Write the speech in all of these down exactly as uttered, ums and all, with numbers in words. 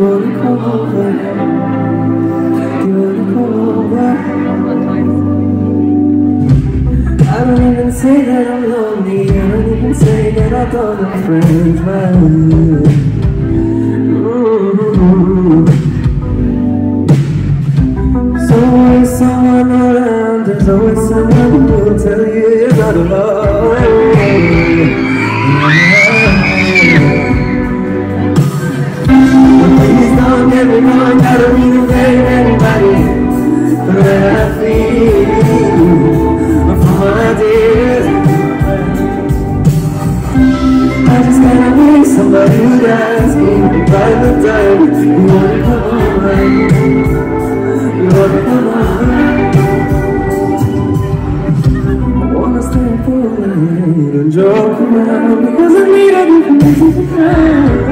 wanna come over? Do you wanna come over? I don't even say that I'm lonely. I don't even say that I don't have friends, man. Mm-hmm. There's always someone around. There's always someone who will tell you you're not alone. Please don't get me wrong, I don't mean to blame anybody for the way I feel, or for my tears. I just gotta need somebody who'd ask me by the time you wanna come over, you wanna come over. I wanna stay up all night and joke around because I need a different reason to cry.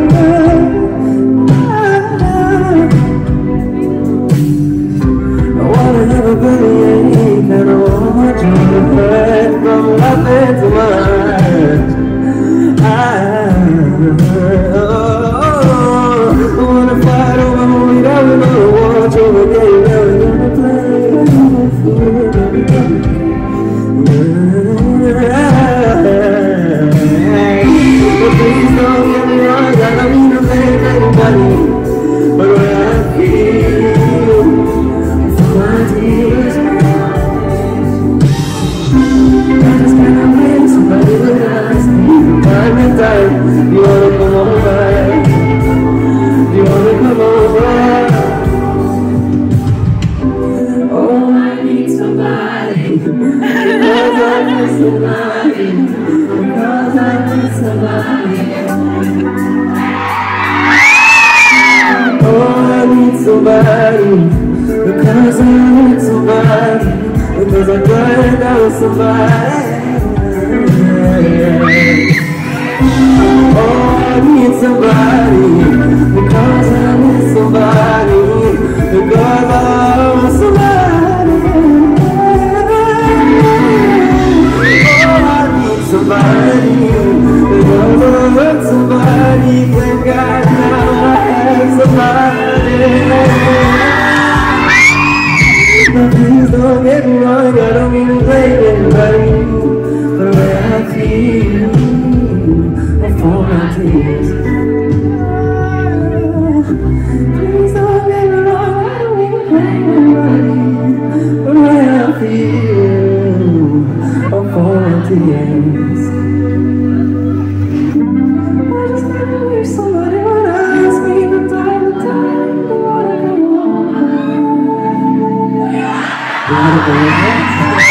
Somebody, because I need somebody, because I died out somebody. Oh, I need somebody, because I need somebody, because I want somebody. Oh, I need somebody, because I want somebody. Thank God now I have somebody. But please don't get me wrong, I don't mean to blame anybody for the way I feel or for my tears. Please don't get me wrong, I don't mean to blame anybody for the way I feel or for my tears. I just gotta wish somebody would ask me from time to time, do you wanna come home?